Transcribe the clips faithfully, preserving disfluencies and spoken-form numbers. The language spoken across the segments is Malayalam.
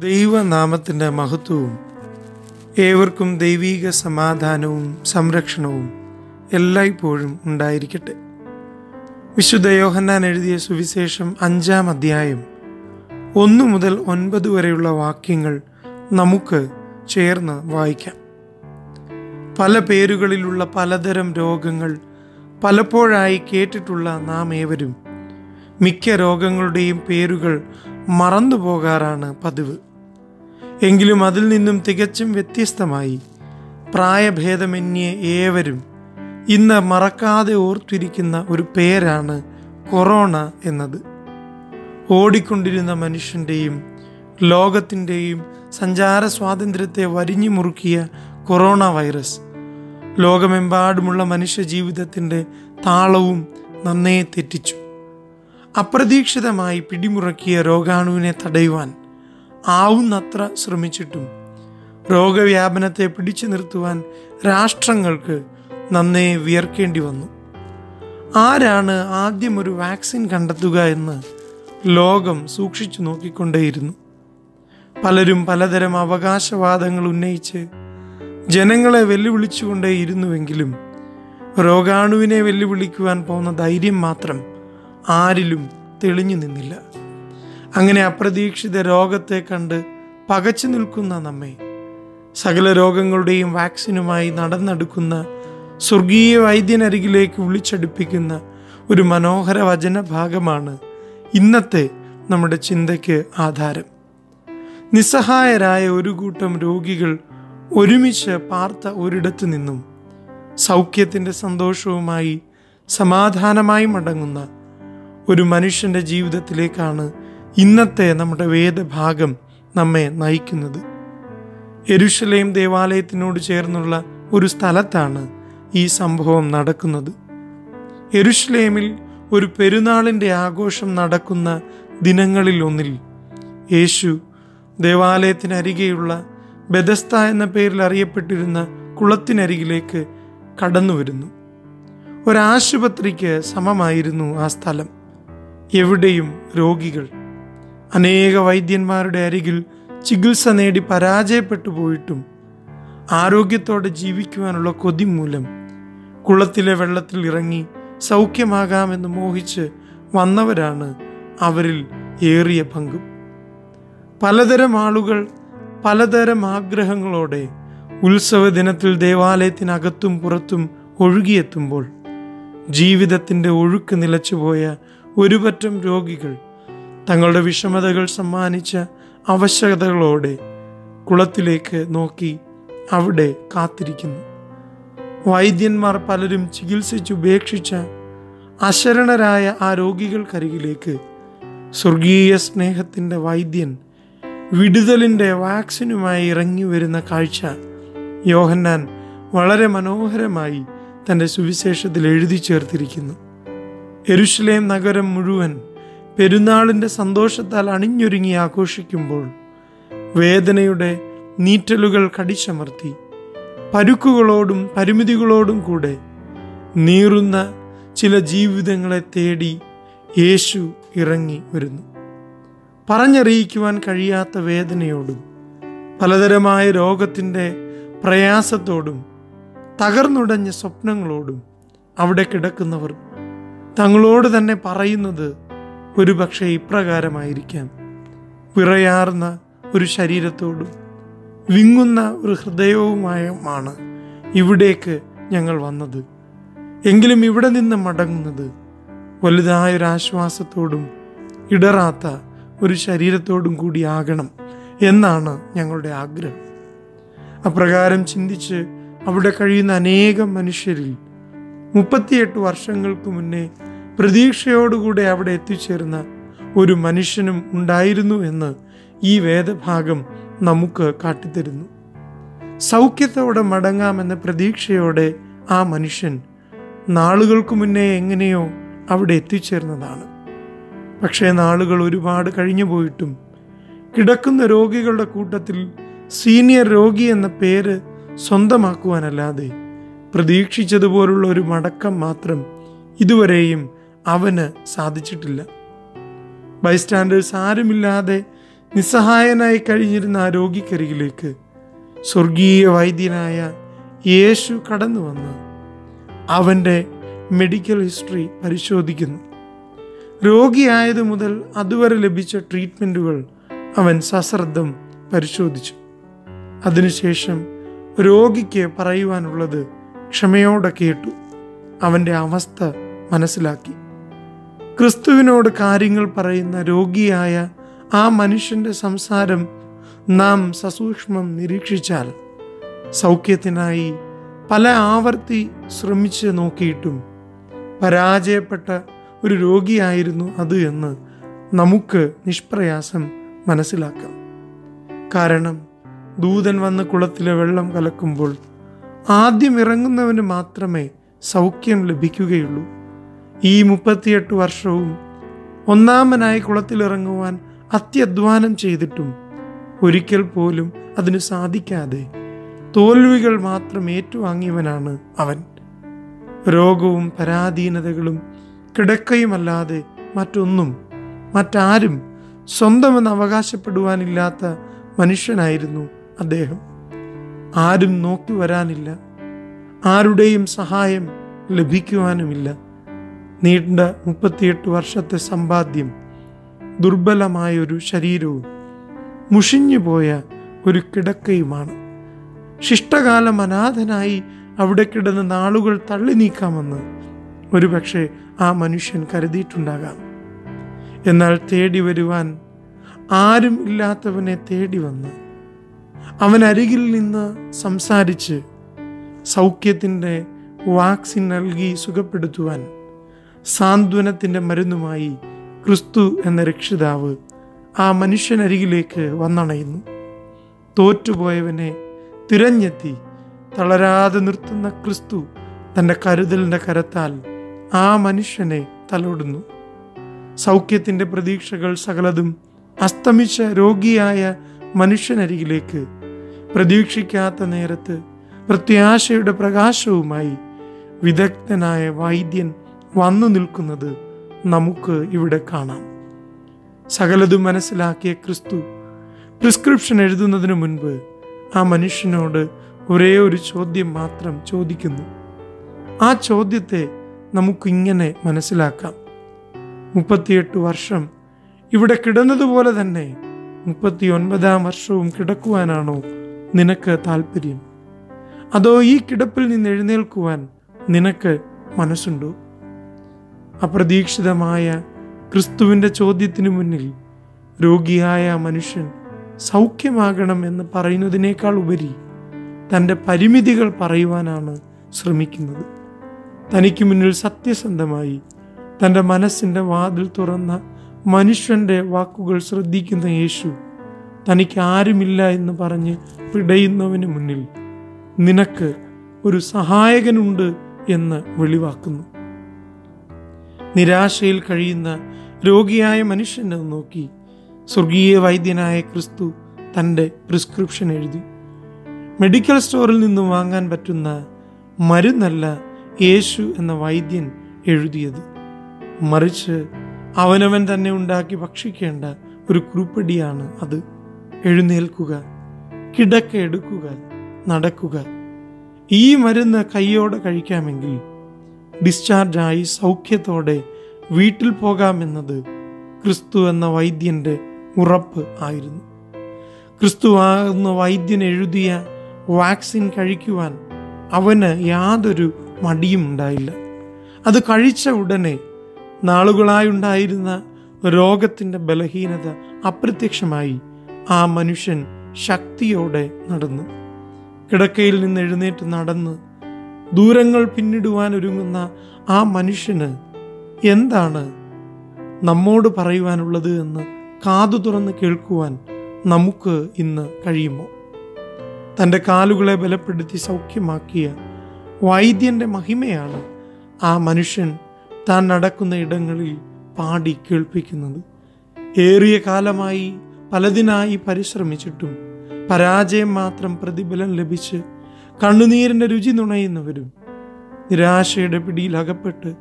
ദൈവനാമത്തിൻ്റെ മഹത്വവും ഏവർക്കും ദൈവീക സമാധാനവും സംരക്ഷണവും എല്ലായ്പ്പോഴും ഉണ്ടായിരിക്കട്ടെ. വിശുദ്ധ യോഹന്നാൻ എഴുതിയ സുവിശേഷം അഞ്ചാം അധ്യായം ഒന്ന് മുതൽ ഒൻപത് വരെയുള്ള വാക്യങ്ങൾ നമുക്ക് ചേർന്ന് വായിക്കാം. പല പേരുകളിലുള്ള പലതരം രോഗങ്ങൾ പലപ്പോഴായി കേട്ടിട്ടുള്ള നാം ഏവരും മിക്ക രോഗങ്ങളുടെയും പേരുകൾ മറന്നു പോകാറാണ് പതിവ്. എങ്കിലും അതിൽ നിന്നും തികച്ചും വ്യത്യസ്തമായി പ്രായഭേദമന്യേ ഏവരും ഇന്ന് മറക്കാതെ ഓർത്തിരിക്കുന്ന ഒരു പേരാണ് കൊറോണ എന്നത്. ഓടിക്കൊണ്ടിരുന്ന മനുഷ്യൻ്റെയും ലോകത്തിൻ്റെയും സഞ്ചാര സ്വാതന്ത്ര്യത്തെ വരിഞ്ഞു മുറുക്കിയ കൊറോണ വൈറസ് ലോകമെമ്പാടുമുള്ള മനുഷ്യ ജീവിതത്തിൻ്റെ താളവും നന്നേ തെറ്റിച്ചു. അപ്രതീക്ഷിതമായി പിടിമുറക്കിയ രോഗാണുവിനെ തടയുവാൻ ആവുന്നത്ര ശ്രമിച്ചിട്ടും രോഗവ്യാപനത്തെ പിടിച്ചു നിർത്തുവാൻ രാഷ്ട്രങ്ങൾക്ക് നന്നേ വിയർക്കേണ്ടി വന്നു. ആരാണ് ആദ്യം ഒരു വാക്സിൻ കണ്ടെത്തുക എന്ന് ലോകം സൂക്ഷിച്ചു നോക്കിക്കൊണ്ടേയിരുന്നു. പലരും പലതരം അവകാശവാദങ്ങൾ ഉന്നയിച്ച് ജനങ്ങളെ വെല്ലുവിളിച്ചുകൊണ്ടേയിരുന്നുവെങ്കിലും രോഗാണുവിനെ വെല്ലുവിളിക്കുവാൻ പോകുന്ന ധൈര്യം മാത്രം ആരിലും തെളിഞ്ഞു നിന്നില്ല. അങ്ങനെ അപ്രതീക്ഷിത രോഗത്തെ കണ്ട് പകച്ചു നിൽക്കുന്ന നമ്മെ സകല രോഗങ്ങളുടെയും വാക്സിനുമായി നടന്നെടുക്കുന്ന സ്വർഗീയ വൈദ്യനരികിലേക്ക് വിളിച്ചടുപ്പിക്കുന്ന ഒരു മനോഹര വചന ഭാഗമാണ് ഇന്നത്തെ നമ്മുടെ ചിന്തയ്ക്ക് ആധാരം. നിസ്സഹായരായ ഒരു കൂട്ടം രോഗികൾ ഒരുമിച്ച് പാർത്ത ഒരിടത്തു നിന്നും സൗഖ്യത്തിൻ്റെ സന്തോഷവുമായി സമാധാനമായി മടങ്ങുന്ന ഒരു മനുഷ്യൻ്റെ ജീവിതത്തിലേക്കാണ് ഇന്നത്തെ നമ്മുടെ വേദഭാഗം നമ്മെ നയിക്കുന്നത്. യെരുശലേം ദേവാലയത്തിനോട് ചേർന്നുള്ള ഒരു സ്ഥലത്താണ് ഈ സംഭവം നടക്കുന്നത്. യെരുശലേമിൽ ഒരു പെരുന്നാളിൻ്റെ ആഘോഷം നടക്കുന്ന ദിനങ്ങളിൽ ഒന്നിൽ യേശു ദേവാലയത്തിനരികെയുള്ള ബെഥസ്ത എന്ന പേരിൽ അറിയപ്പെട്ടിരുന്ന കുളത്തിനരികിലേക്ക് കടന്നു വരുന്നു. ഒരാശുപത്രിക്ക് സമമായിരുന്നു ആ സ്ഥലം. എവിടെയും രോഗികൾ. അനേക വൈദ്യന്മാരുടെ അരികിൽ ചികിത്സ നേടി പരാജയപ്പെട്ടു പോയിട്ടും ആരോഗ്യത്തോടെ ജീവിക്കുവാനുള്ള കൊതി മൂലം കുളത്തിലെ വെള്ളത്തിൽ ഇറങ്ങി സൗഖ്യമാകാമെന്ന് മോഹിച്ച് വന്നവരാണ് അവരിൽ ഏറിയ പങ്കും. പലതരം ആളുകൾ പലതരം ആഗ്രഹങ്ങളോടെ ഉത്സവ ദിനത്തിൽ ദേവാലയത്തിനകത്തും പുറത്തും ഒഴുകിയെത്തുമ്പോൾ ജീവിതത്തിൻ്റെ ഒഴുക്ക് നിലച്ചുപോയ ഒരു പറ്റം രോഗികൾ തങ്ങളുടെ വിഷമതകൾ സമ്മാനിച്ച അവശതകളോടെ കുളത്തിലേക്ക് നോക്കി അവിടെ കാത്തിരിക്കുന്നു. വൈദ്യന്മാർ പലരും ചികിത്സിച്ചുപേക്ഷിച്ച അശരണരായ ആ രോഗികൾക്കരികിലേക്ക് സ്വർഗീയ സ്നേഹത്തിൻ്റെ വൈദ്യൻ വിടുതലിൻ്റെ വാക്സിനുമായി ഇറങ്ങി വരുന്ന കാഴ്ച യോഹന്നാൻ വളരെ മനോഹരമായി തൻ്റെ സുവിശേഷത്തിൽ എഴുതി ചേർത്തിരിക്കുന്നു. യെരുശലേം നഗരം മുഴുവൻ പെരുന്നാളിൻ്റെ സന്തോഷത്താൽ അണിഞ്ഞൊരുങ്ങി ആഘോഷിക്കുമ്പോൾ വേദനയുടെ നീറ്റലുകൾ കടിച്ചമർത്തി പരുക്കുകളോടും പരിമിതികളോടും കൂടെ നീറുന്ന ചില ജീവിതങ്ങളെ തേടി യേശു ഇറങ്ങി വരുന്നു. പറഞ്ഞറിയിക്കുവാൻ കഴിയാത്ത വേദനയോടും പലതരമായ രോഗത്തിൻ്റെ പ്രയാസത്തോടും തകർന്നുടഞ്ഞ സ്വപ്നങ്ങളോടും അവിടെ കിടക്കുന്നവർ തങ്ങളോട് തന്നെ പറയുന്നത് ഒരു പക്ഷേ ഇപ്രകാരമായിരിക്കാം: വിറയാർന്ന ഒരു ശരീരത്തോടും വിങ്ങുന്ന ഒരു ഹൃദയവുമായാണ് ഇവിടേക്ക് ഞങ്ങൾ വന്നത്. എങ്കിലും ഇവിടെ നിന്ന് മടങ്ങുന്നത് വലുതായൊരാശ്വാസത്തോടും ഇടറാത്ത ഒരു ശരീരത്തോടും കൂടിയാകണം എന്നാണ് ഞങ്ങളുടെ ആഗ്രഹം. അപ്രകാരം ചിന്തിച്ച് അവിടെ കഴിയുന്ന അനേകം മനുഷ്യരിൽ മുപ്പത്തിയെട്ട് വർഷങ്ങൾക്ക് മുന്നേ പ്രതീക്ഷയോടുകൂടെ അവിടെ എത്തിച്ചേർന്ന ഒരു മനുഷ്യനും ഉണ്ടായിരുന്നു എന്ന് ഈ വേദഭാഗം നമുക്ക് കാട്ടിത്തരുന്നു. സൗഖ്യത്തോടെ മടങ്ങാമെന്ന പ്രതീക്ഷയോടെ ആ മനുഷ്യൻ നാളുകൾക്ക് മുന്നേ എങ്ങനെയോ അവിടെ എത്തിച്ചേർന്നതാണ്. പക്ഷേ നാളുകൾ ഒരുപാട് കഴിഞ്ഞു പോയിട്ടും കിടക്കുന്ന രോഗികളുടെ കൂട്ടത്തിൽ സീനിയർ രോഗി എന്ന പേര് സ്വന്തമാക്കുവാനല്ലാതെ പ്രതീക്ഷിച്ചതുപോലുള്ള ഒരു മടക്കം മാത്രം ഇതുവരെയും അവന് സാധിച്ചിട്ടില്ല. ബൈസ്റ്റാൻഡേഴ്സ് ആരുമില്ലാതെ നിസ്സഹായനായി കഴിഞ്ഞിരുന്ന ആ രോഗിക്കരികിലേക്ക് സ്വർഗീയ വൈദ്യനായ യേശു കടന്നു വന്ന് അവൻ്റെ മെഡിക്കൽ ഹിസ്റ്ററി പരിശോധിക്കുന്നു. രോഗിയായത് മുതൽ അതുവരെ ലഭിച്ച ട്രീറ്റ്മെൻറ്റുകൾ അവൻ സശ്രദ്ധം പരിശോധിച്ചു. അതിനുശേഷം രോഗിക്ക് പറയുവാനുള്ളത് ക്ഷമയോടെ കേട്ടു. അവൻ്റെ അവസ്ഥ മനസ്സിലാക്കി. ക്രിസ്തുവിനോട് കാര്യങ്ങൾ പറയുന്ന രോഗിയായ ആ മനുഷ്യൻ്റെ സംസാരം നാം സസൂക്ഷ്മം നിരീക്ഷിച്ചാൽ സൗഖ്യത്തിനായി പല ആവർത്തി ശ്രമിച്ച് നോക്കിയിട്ടും പരാജയപ്പെട്ട ഒരു രോഗിയായിരുന്നു അത് എന്ന് നമുക്ക് നിഷ്പ്രയാസം മനസ്സിലാക്കാം. കാരണം ദൂതൻ വന്ന് കുളത്തിലെ വെള്ളം കലക്കുമ്പോൾ ആദ്യം ഇറങ്ങുന്നവന് മാത്രമേ സൗഖ്യം ലഭിക്കുകയുള്ളൂ. ഈ മുപ്പത്തിയെട്ട് വർഷവും ഒന്നാമനായി കുളത്തിലിറങ്ങുവാൻ അത്യധ്വാനം ചെയ്തിട്ടും ഒരിക്കൽ പോലും അതിന് സാധിക്കാതെ തോൽവികൾ മാത്രം ഏറ്റുവാങ്ങിയവനാണ് അവൻ. രോഗവും പരാധീനതകളും കിടക്കയുമല്ലാതെ മറ്റൊന്നും മറ്റാരും സ്വന്തമെന്ന് അവകാശപ്പെടുവാനില്ലാത്ത മനുഷ്യനായിരുന്നു അദ്ദേഹം. ആരും നോക്കി വരാനില്ല, ആരുടെയും സഹായം ലഭിക്കുവാനുമില്ല. നീണ്ട മുപ്പത്തിയെട്ട് വർഷത്തെ സമ്പാദ്യം, ദുർബലമായൊരു ശരീരവും മുഷിഞ്ഞുപോയ ഒരു കിടക്കയുമാണ്. ശിഷ്ടകാലം അനാഥനായി അവിടെ കിടന്ന് നാളുകൾ തള്ളി നീക്കാമെന്ന് ഒരുപക്ഷെ ആ മനുഷ്യൻ കരുതിയിട്ടുണ്ടാകാം. എന്നാൽ തേടി വരുവാൻ ആരും ഇല്ലാത്തവനെ തേടി വന്ന് അവൻ അരികിൽ നിന്ന് സംസാരിച്ച് സൗഖ്യത്തിൻ്റെ വാക്സിൻ നൽകി സുഖപ്പെടുത്തുവാൻ സാന്ത്വനത്തിൻ്റെ മരുന്നുമായി ക്രിസ്തു എന്ന രക്ഷിതാവ് ആ മനുഷ്യനരികിലേക്ക് വന്നണയുന്നു. തോറ്റുപോയവനെ തിരഞ്ഞെത്തി തളരാതെ നിർത്തുന്ന ക്രിസ്തു തൻ്റെ കരുതലിൻ്റെ കരത്താൽ ആ മനുഷ്യനെ തലോടുന്നു. സൗഖ്യത്തിൻ്റെ പ്രതീക്ഷകൾ സകലതും അസ്തമിച്ച രോഗിയായ മനുഷ്യനരികിലേക്ക് പ്രതീക്ഷിക്കാത്ത നേരത്ത് പ്രത്യാശയുടെ പ്രകാശവുമായി വിദഗ്ധനായ വൈദ്യൻ വന്നു നിൽക്കുന്നത് നമുക്ക് ഇവിടെ കാണാം. സകലതും മനസ്സിലാക്കിയ ക്രിസ്തു പ്രിസ്ക്രിപ്ഷൻ എഴുതുന്നതിന് മുൻപ് ആ മനുഷ്യനോട് ഒരേ ഒരു ചോദ്യം മാത്രം ചോദിക്കുന്നു. ആ ചോദ്യത്തെ നമുക്കിങ്ങനെ മനസ്സിലാക്കാം: മുപ്പത്തിയെട്ട് വർഷം ഇവിടെ കിടന്നതുപോലെ തന്നെ മുപ്പത്തി ഒൻപതാം വർഷവും കിടക്കുവാനാണോ നിനക്ക് താല്പര്യം? അതോ ഈ കിടപ്പിൽ നിന്ന് എഴുന്നേൽക്കുവാൻ നിനക്ക് മനസ്സുണ്ടോ? അപ്രതീക്ഷിതമായ ക്രിസ്തുവിൻ്റെ ചോദ്യത്തിന് മുന്നിൽ രോഗിയായ മനുഷ്യൻ സൗഖ്യമാകണം എന്ന് പറയുന്നതിനേക്കാൾ ഉപരി തൻ്റെ പരിമിതികൾ പറയുവാനാണ് ശ്രമിക്കുന്നത്. തനിക്ക് മുന്നിൽ സത്യസന്ധമായി തൻ്റെ മനസ്സിൻ്റെ വാതിൽ തുറന്ന മനുഷ്യൻ്റെ വാക്കുകൾ ശ്രദ്ധിക്കുന്ന യേശു തനിക്ക് ആരുമില്ല എന്ന് പറഞ്ഞ് പിടയുന്നവന് മുന്നിൽ നിനക്ക് ഒരു സഹായകനുണ്ട് എന്ന് വെളിവാക്കുന്നു. നിരാശയിൽ കഴിയുന്ന രോഗിയായ മനുഷ്യനെ നോക്കി സ്വർഗീയ വൈദ്യനായ ക്രിസ്തു തൻ്റെ പ്രിസ്ക്രിപ്ഷൻ എഴുതി. മെഡിക്കൽ സ്റ്റോറിൽ നിന്ന് വാങ്ങാൻ പറ്റുന്ന മരുന്നല്ല യേശു എന്ന വൈദ്യൻ എഴുതിയത്, മറിച്ച് അവനവൻ തന്നെ ഉണ്ടാക്കി ഭക്ഷിക്കേണ്ട ഒരു കുറിപ്പടിയാണ് അത്. എഴുന്നേൽക്കുക, കിടക്ക എടുക്കുക, നടക്കുക. ഈ മരുന്ന് കൈയോടെ കഴിക്കാമെങ്കിൽ ഡിസ്ചാർജായി സൗഖ്യത്തോടെ വീട്ടിൽ പോകാമെന്നത് ക്രിസ്തു എന്ന വൈദ്യൻ്റെ ഉറപ്പ് ആയിരുന്നു. ക്രിസ്തു ആകുന്ന വൈദ്യൻ എഴുതിയ വാക്സിൻ കഴിക്കുവാൻ അവന് യാതൊരു മടിയും ഉണ്ടായില്ല. അത് കഴിച്ച ഉടനെ നാളുകളായുണ്ടായിരുന്ന രോഗത്തിൻ്റെ ബലഹീനത അപ്രത്യക്ഷമായി ആ മനുഷ്യൻ ശക്തിയോടെ നടന്നു. കിടക്കയിൽ നിന്ന് എഴുന്നേറ്റ് നടന്ന് ദൂരങ്ങൾ പിന്നിടുവാൻ ഒരുങ്ങുന്ന ആ മനുഷ്യന് എന്താണ് നമ്മോട് പറയുവാനുള്ളത് എന്ന് കാതു തുറന്ന് കേൾക്കുവാൻ നമുക്ക് ഇന്ന് കഴിയുമോ? തൻ്റെ കാലുകളെ ബലപ്പെടുത്തി സൗഖ്യമാക്കിയ വൈദ്യൻ്റെ മഹിമയാണ് ആ മനുഷ്യൻ താൻ നടക്കുന്ന ഇടങ്ങളിൽ പാടി കേൾപ്പിക്കുന്നത്. ഏറിയ കാലമായി പലതിനായി പരിശ്രമിച്ചിട്ടും പരാജയം മാത്രം പ്രതിഫലം ലഭിച്ച് കണ്ണുനീരിൻ്റെ രുചി നുണയുന്നവരും നിരാശയുടെ പിടിയിൽ അകപ്പെട്ട്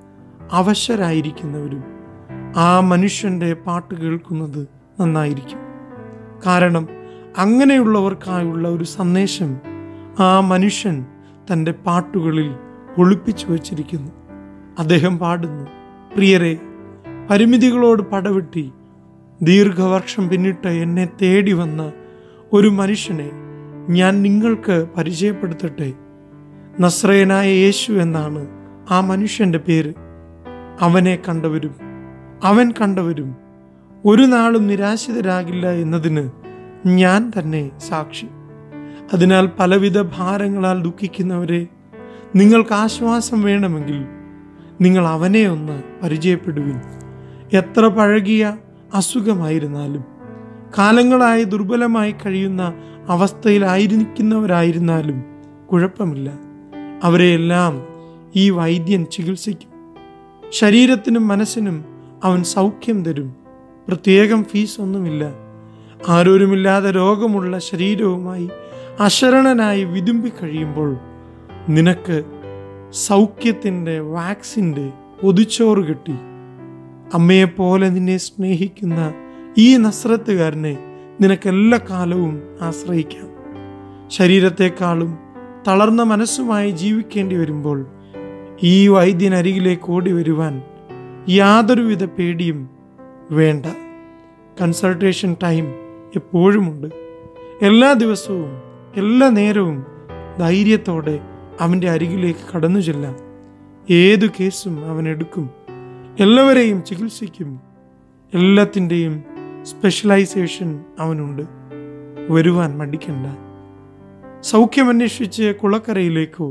അവശരായിരിക്കുന്നവരും ആ മനുഷ്യൻ്റെ പാട്ട് കേൾക്കുന്നത് നന്നായിരിക്കും. കാരണം അങ്ങനെയുള്ളവർക്കായുള്ള ഒരു സന്ദേശം ആ മനുഷ്യൻ തൻ്റെ പാട്ടുകളിൽ ഒളിപ്പിച്ചു വച്ചിരിക്കുന്നു. അദ്ദേഹം പാടുന്നു, പ്രിയരെ, പരിമിതികളോട് പടവെട്ടി ദീർഘവർഷം പിന്നിട്ട് എന്നെ തേടി വന്ന ഒരു മനുഷ്യനെ ഞാൻ നിങ്ങൾക്ക് പരിചയപ്പെടുത്തട്ടെ. നസ്രയനായ യേശു എന്നാണ് ആ മനുഷ്യൻ്റെ പേര്. അവനെ കണ്ടവരും അവൻ കണ്ടവരും ഒരു നാളും നിരാശിതരാകില്ല എന്നതിന് ഞാൻ തന്നെ സാക്ഷി. അതിനാൽ പലവിധ ഭാരങ്ങളാൽ ദുഃഖിക്കുന്നവരെ, നിങ്ങൾക്ക് ആശ്വാസം വേണമെങ്കിൽ നിങ്ങൾ അവനെ ഒന്ന് പരിചയപ്പെടുവിൻ. എത്ര പഴകിയ അസുഖമായിരുന്നാലും, കാലങ്ങളായി ദുർബലമായി കഴിയുന്ന അവസ്ഥയിലായിരിക്കുന്നവരായിരുന്നാലും കുഴപ്പമില്ല. അവരെയെല്ലാം ഈ വൈദ്യൻ ചികിത്സിക്കും. ശരീരത്തിനും മനസ്സിനും അവൻ സൗഖ്യം തരും. പ്രത്യേകം ഫീസ് ഒന്നുമില്ല. ആരോരുമില്ലാതെ രോഗമുള്ള ശരീരവുമായി അശരണനായി വിതുമ്പി കഴിയുമ്പോൾ നിനക്ക് സൗഖ്യത്തിൻ്റെ വാക്സിൻ്റെ പൊതിച്ചോറ് കിട്ടി. അമ്മയെപ്പോലെ നിന്നെ സ്നേഹിക്കുന്ന ഈ നസ്രത്തുകാരനെ നിനക്കെല്ലാ കാലവും ആശ്രയിക്കാം. ശരീരത്തെക്കാളും തളർന്ന മനസ്സുമായി ജീവിക്കേണ്ടി വരുമ്പോൾ ഈ വൈദ്യനരികിലേക്ക് ഓടി വരുവാൻ യാതൊരുവിധ പേടിയും വേണ്ട. കൺസൾട്ടേഷൻ ടൈം എപ്പോഴുമുണ്ട്. എല്ലാ ദിവസവും എല്ലാ നേരവും ധൈര്യത്തോടെ അവൻ്റെ അരികിലേക്ക് കടന്നു ചെല്ലാം. ഏതു കേസും അവൻ എടുക്കും. എല്ലാവരെയും ചികിത്സിക്കും. എല്ലാത്തിൻ്റെയും സ്പെഷ്യലൈസേഷൻ അവനുണ്ട്. വരുവാൻ മടിക്കണ്ട. സൗഖ്യമന്വേഷിച്ച് കുളക്കരയിലേക്കോ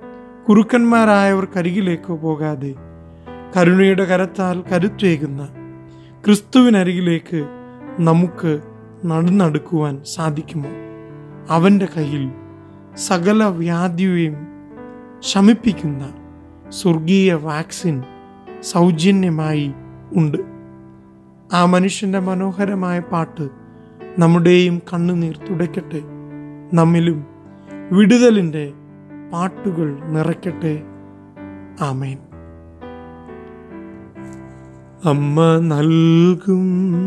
കുറുക്കന്മാരായവർക്കരികിലേക്കോ പോകാതെ കരുണയുടെ കരത്താൽ കരുത്തേകുന്ന ക്രിസ്തുവിനരികിലേക്ക് നമുക്ക് നടന്നെടുക്കുവാൻ സാധിക്കുമോ? അവൻ്റെ കയ്യിൽ സകല വ്യാധിയെയും ശമിപ്പിക്കുന്ന സ്വർഗീയ വാക്സിൻ സൗജന്യമായി ഉണ്ട്. ആ മനുഷ്യൻ്റെ മനോഹരമായ പാട്ട് നമ്മുടെയും കണ്ണുനീർ തുടയ്ക്കട്ടെ. നമ്മിലും വിടുതലിൻ്റെ പാട്ടുകൾ നിറയ്ക്കട്ടെ. ആമേൻ. അമ്മ നൽകും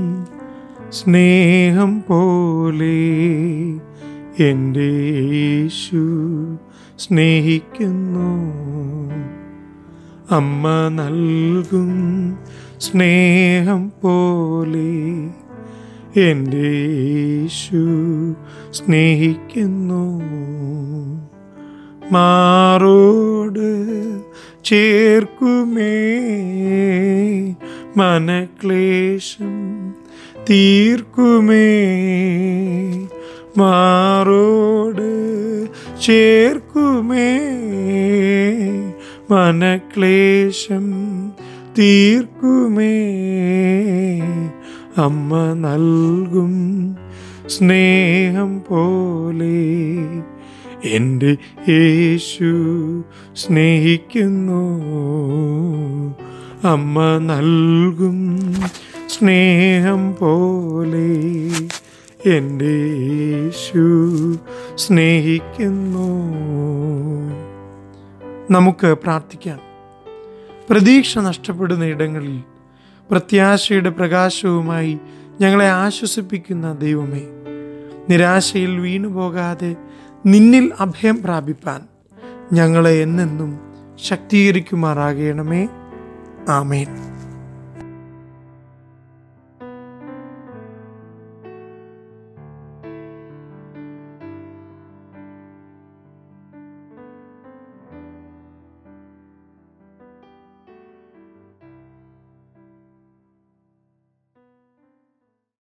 സ്നേഹം പോലെ എൻ്റെ യേശു സ്നേഹിക്കുന്നു. അമ്മ നൽകും സ്നേഹം പോലെ എൻ്റെ യേശു സ്നേഹിക്കുന്നു. മാറോട് ചേർക്കുമേ മനക്ലേശം തീർക്കുമേ. മാറോട് ചേർക്കുമേ മനക്ലേശം തീർക്കുമേ. അമ്മ നൽകും സ്നേഹം പോലെ എൻ്റെ യേശു സ്നേഹിക്കുന്നു. അമ്മ നൽകും സ്നേഹം പോലെ എൻ്റെ യേശു സ്നേഹിക്കുന്നു. നമുക്ക് പ്രാർത്ഥിക്കാം. പ്രതീക്ഷ നഷ്ടപ്പെടുന്ന ഇടങ്ങളിൽ പ്രത്യാശയുടെ പ്രകാശവുമായി ഞങ്ങളെ ആശ്വസിപ്പിക്കുന്ന ദൈവമേ, നിരാശയിൽ വീണുപോകാതെ നിന്നിൽ അഭയം പ്രാപിപ്പാൻ ഞങ്ങളെ എന്നെന്നും ശക്തീകരിക്കുമാറാകണമേ. ആമേൻ.